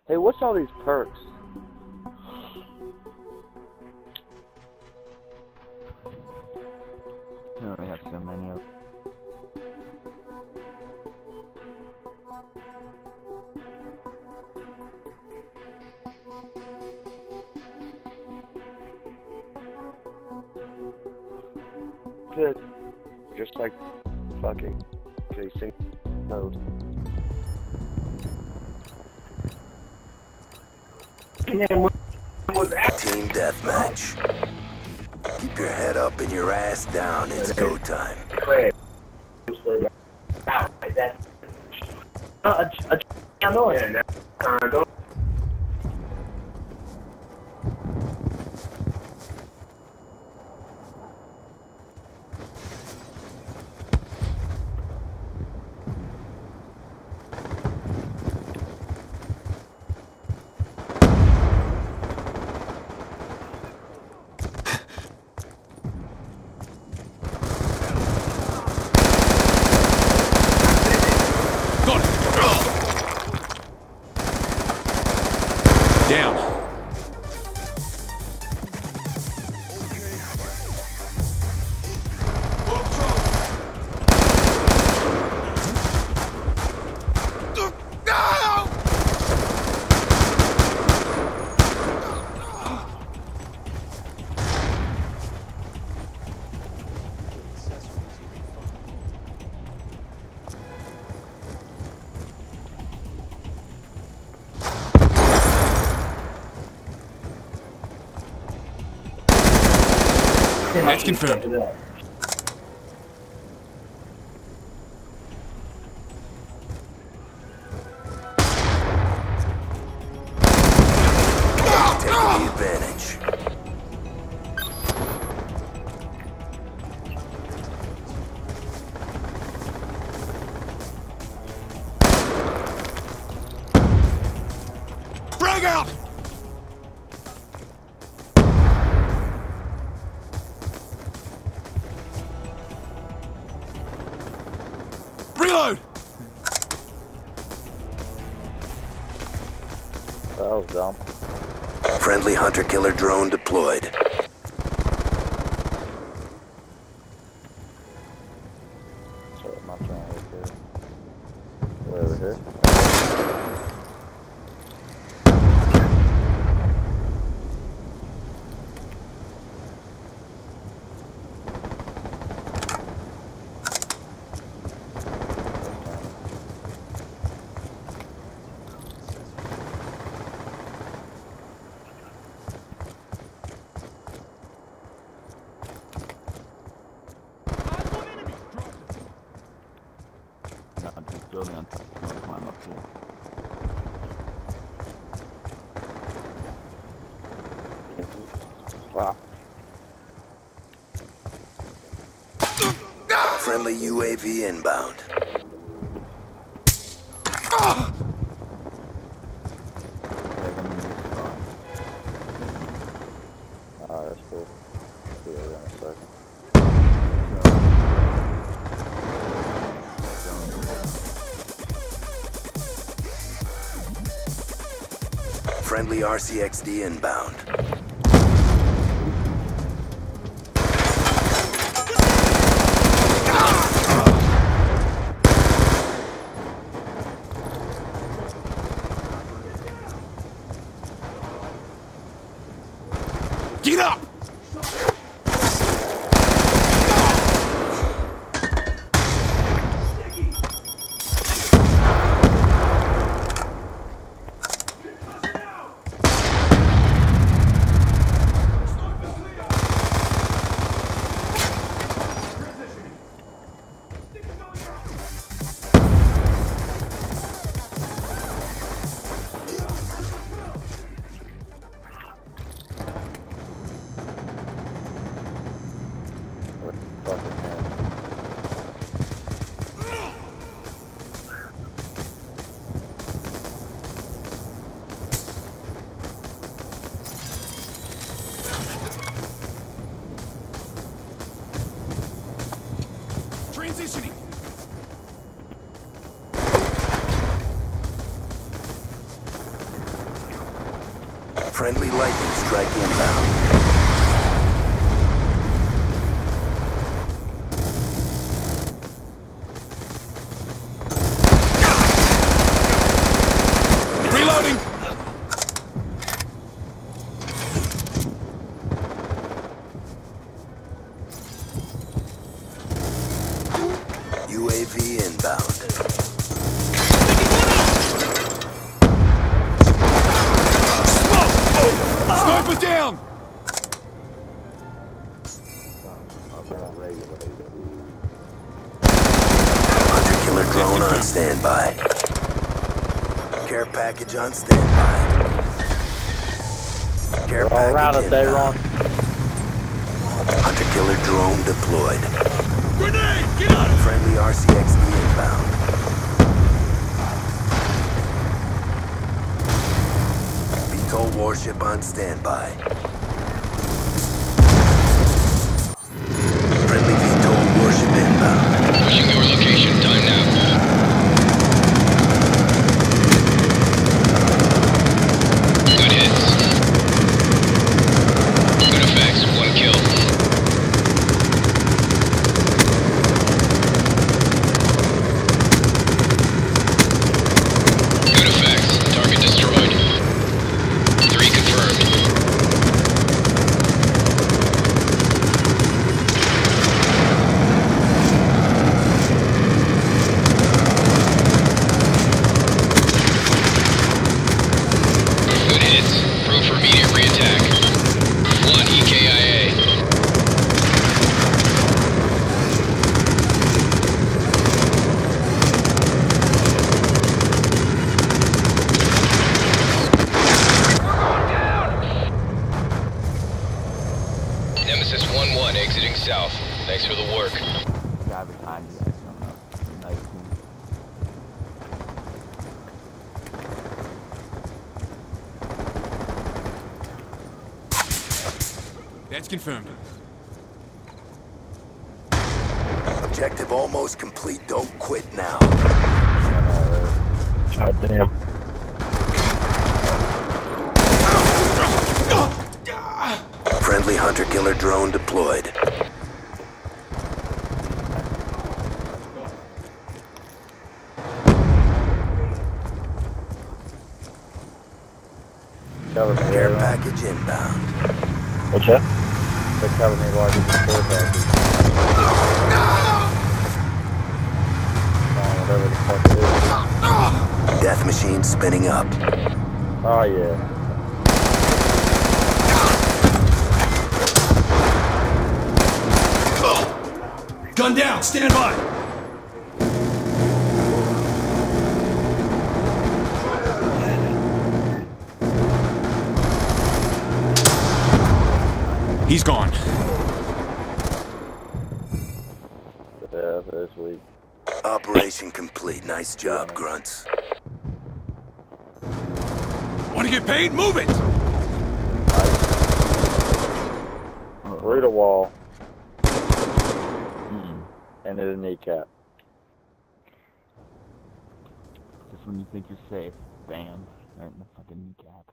Hey, what's all these perks? I already have so many of them. Good. Just like fucking facing mode. Team deathmatch. Keep your head up and your ass down. It's go time. Down. That's confirmed. Take the advantage. Frag out! Reload! That was dumb. Friendly hunter-killer drone deployed. Sorry, I'm not trying to look here. Way over here. Not just building on top. I'm gonna climb up here. Wow. Friendly UAV inbound. That's cool. See you in a second. Friendly RCXD inbound. Get up! Fucking hell. Transitioning. Friendly lightning strike inbound. Reloading! UAV inbound. Sniper down! Hunter killer drone on standby. Care package on standby. Care All package around us, they inbound. run. Hunter killer drone deployed. Grenade! Get out of Friendly RCXD inbound. VTOL warship on standby. Friendly VTOL warship inbound. Pushing your location. Time now. Good hits. Good effects. 1 kill. Good effects. Target destroyed. 3 confirmed. Good hits. Proof for immediate reattack. 1 EKIA. Nemesis 1-1 exiting south. Thanks for the work. Guy behind you guys coming up. Nice team. That's confirmed. Objective almost complete. Don't quit now. God damn. Friendly hunter killer drone deployed. Cover me Care there. package inbound. What's that? They cover me while I get the store package. Whatever the fuck it is. Death machine spinning up. Oh yeah. Gun down! Stand by! He's gone. Yeah, for this week. Operation complete. Nice job, grunts. Want to get paid? Move it! Through the wall. And in the kneecap. Just when you think you're safe, bam, right in the fucking kneecap.